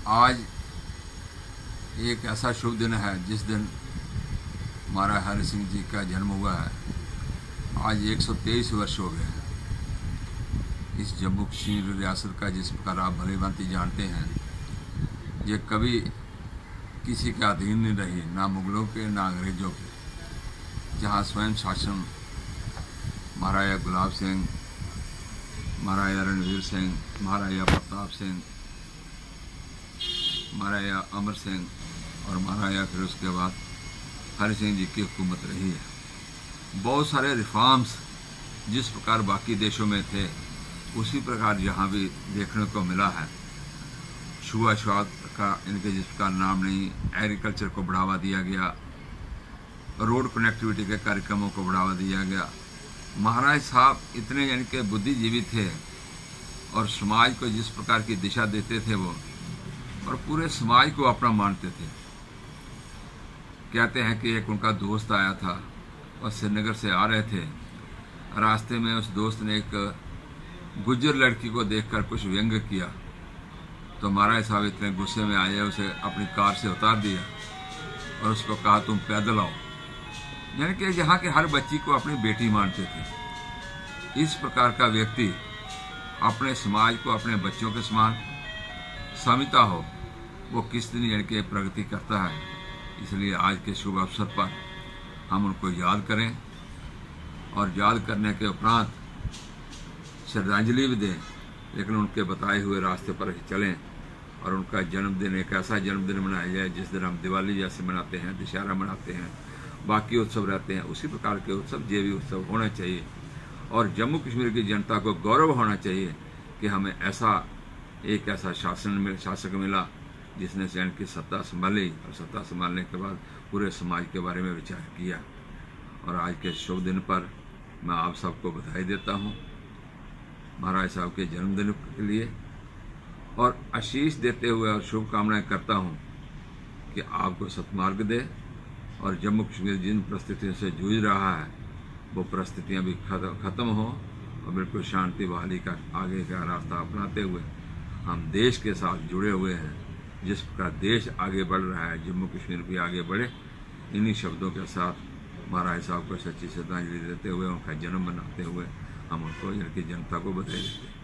आज एक ऐसा शुभ दिन है जिस दिन महाराजा हरि सिंह जी का जन्म हुआ है। आज 123 वर्ष हो गए हैं। इस जम्मू कश्मीर रियासत का जिस प्रकार आप भली भांति जानते हैं, ये कभी किसी के अधीन नहीं रही, ना मुगलों के ना अंग्रेज़ों के। जहाँ स्वयं शासन महाराजा गुलाब सिंह, महाराजा रणवीर सिंह, महाराजा प्रताप सिंह, महाराजा अमर सिंह और महाराजा फिर उसके बाद हरि सिंह जी की हुकूमत रही है। बहुत सारे रिफॉर्म्स जिस प्रकार बाकी देशों में थे उसी प्रकार यहाँ भी देखने को मिला है। छुआछूत का इनके जिस प्रकार नाम नहीं, एग्रीकल्चर को बढ़ावा दिया गया, रोड कनेक्टिविटी के कार्यक्रमों को बढ़ावा दिया गया। महाराज साहब इतने यानी कि बुद्धिजीवी थे और समाज को जिस प्रकार की दिशा देते थे वो, और पूरे समाज को अपना मानते थे। कहते हैं कि एक उनका दोस्त आया था और श्रीनगर से आ रहे थे, रास्ते में उस दोस्त ने एक गुज्जर लड़की को देखकर कुछ व्यंग किया, तो महाराज साहब इतने गुस्से में आए, उसे अपनी कार से उतार दिया और उसको कहा तुम पैदल आओ। यानी कि यहाँ के हर बच्ची को अपनी बेटी मानते थे। इस प्रकार का व्यक्ति अपने समाज को अपने बच्चों के समान समझता हो, वो किस दिन यानी कि प्रगति करता है। इसलिए आज के शुभ अवसर पर हम उनको याद करें और याद करने के उपरांत श्रद्धांजलि भी दें, लेकिन उनके बताए हुए रास्ते पर ही चलें और उनका जन्मदिन एक ऐसा जन्मदिन मनाया जाए जिस दिन हम दिवाली जैसे मनाते हैं, दशहरा मनाते हैं, बाकी उत्सव रहते हैं, उसी प्रकार के उत्सव ये भी उत्सव होना चाहिए। और जम्मू कश्मीर की जनता को गौरव होना चाहिए कि हमें ऐसा शासक मिला जिसने सैन की सत्ता संभाली और सत्ता संभालने के बाद पूरे समाज के बारे में विचार किया। और आज के शुभ दिन पर मैं आप सबको बधाई देता हूँ महाराज साहब के जन्मदिन के लिए, और आशीष देते हुए और शुभकामनाएं करता हूँ कि आपको सत्मार्ग दे और जम्मू कश्मीर जिन परिस्थितियों से जूझ रहा है वो परिस्थितियाँ भी ख़त्म हो और बिल्कुल शांति बहाली का आगे का रास्ता अपनाते हुए हम देश के साथ जुड़े हुए हैं। जिस प्रकार देश आगे बढ़ रहा है, जम्मू कश्मीर भी आगे बढ़े। इन्हीं शब्दों के साथ महाराज साहब को सच्ची श्रद्धांजलि देते हुए, उनका जन्म मनाते हुए हम उनको, इनकी जनता को बधाई देते हैं।